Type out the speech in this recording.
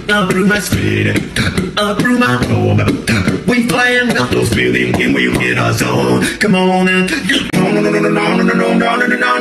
up through my street, up through my home. We flying up those buildings and we hit our zone. Come on and